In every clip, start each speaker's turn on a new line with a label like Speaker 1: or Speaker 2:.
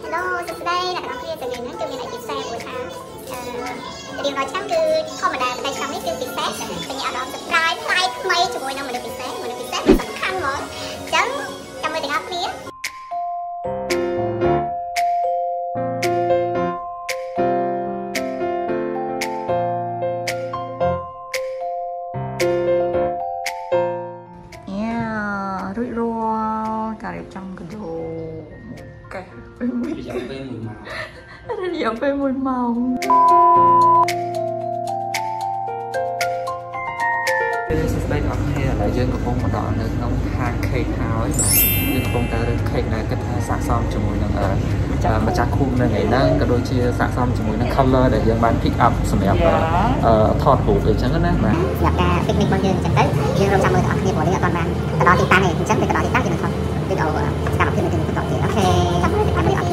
Speaker 1: Hello សួស្តីអ្នកទាំងអស់គ្នាទៅយើងហ្នឹងគឺមានអីពិសេសមួយថារៀងរាល់ឆ្នាំគឺធម្មតាតែឆ្នាំនេះគឺពិសេសខ្ញុំអារម្មណ៍ surprise ថ្លៃថ្មីជាមួយនឹងមនុស្សពិសេសមិនសំខាន់ហ្មងអញ្ចឹងចាំមើលទាំងអស់គ្នារួចរាល់ការរៀបចំកដោកែរយៈពេល1ម៉ោងរយៈពេល1ម៉ោងសួស្តីអ្នកគ្នាឥឡូវយើងកំពុងមកដល់នៅក្នុងហាង cake ហើយយើងកំពុងតែរើស cake ដែលគិតថាស័ក្តិសមជាមួយនឹងម្ចាស់ខួបនៅថ្ងៃហ្នឹងក៏ដូចជាស័ក្តិសមជាមួយនឹង color ដែលយើងបាន pick up សម្រាប់ថតរូបអីចឹងណាបាទសម្រាប់ការ picnic របស់យើងអញ្ចឹងទៅយើងរងចាំមើលអ្នកគ្នាព្រោះយើងអត់បានទៅដល់ទីតាំងទេអញ្ចឹងទៅដល់ទីតាំងយើងនឹងថតវីដេអូសកម្មភាពនៅទីនេះបន្តទៀតអូខេចាំមើលអ្នកគ្នា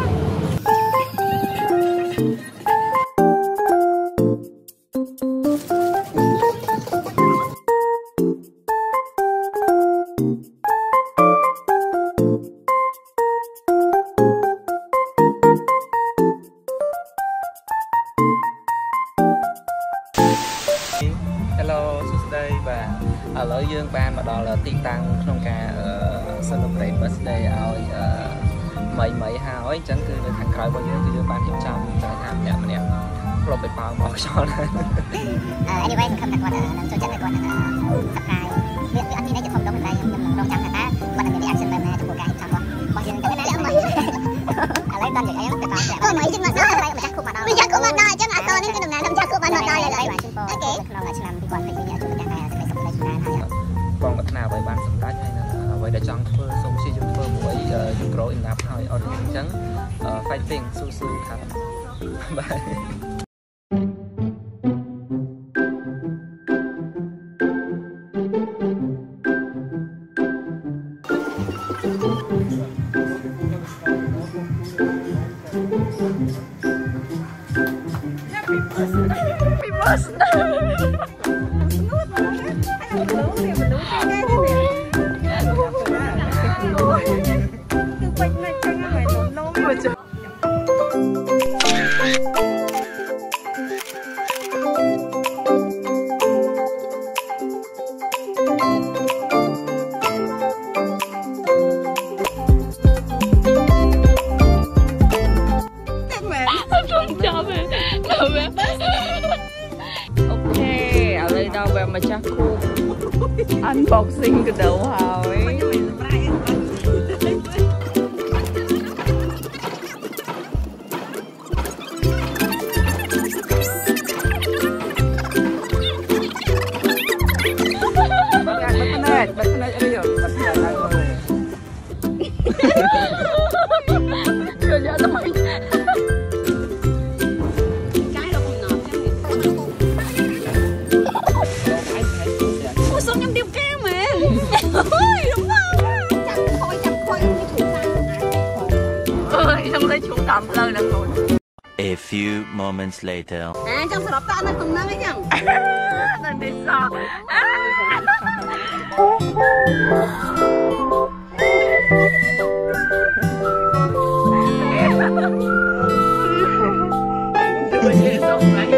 Speaker 1: Hello សួស្តីបាទឥឡូវយើងបានមកដល់ទីតាំងក្នុងការ celebrate birthday ឲ្យមីហើយអញ្ចឹងគឺនៅខាងក្រៅរបស់យើងគឺយើងបានរៀបចំតែថាម្នាក់ផ្លុំទៅប៉ោមកខ្យល់ដែរ Anyway ខ្ញុំថាគាត់នឹងចូលចិត្តគាត់នឹង surprise វាអត់មានអីទៅធំដុំតែខ្ញុំរងចាំថាគាត់នឹងមាន reaction បែបណាចំពោះការរៀបចំរបស់យើងទៅណាឥឡូវដល់និយាយអីហ្នឹងទៅតាមមីជិះមកដល់ម្ចាស់គូមកដល់អញ្ចឹងអសនេះគឺដំណើរម្ចាស់គូបានដល់ហើយអូខេក្នុងឆ្នាំ2022នេះជួបប្រទះតែសេចក្តីសុខចម្រើនហើយកងប្រាថ្នាអ្វីបានសម្រេចហើយនឹងអ្វីដែលចង់ធ្វើសូមព្យាយាមធ្វើមួយyou grow enough ហើយអត់អញ្ចឹង fighting ស៊ូครับបាយ ដល់វាម្ចាស់គូ unboxing កដោហើយបាត់ផ្នែករៀលបាត់ផ្នែកឡើងមើលជួយយកទៅមក
Speaker 2: A few moments later
Speaker 1: ចាំសរុបតើនៅក្នុងហ្នឹងអីចឹងនៅនេះសោះទៅ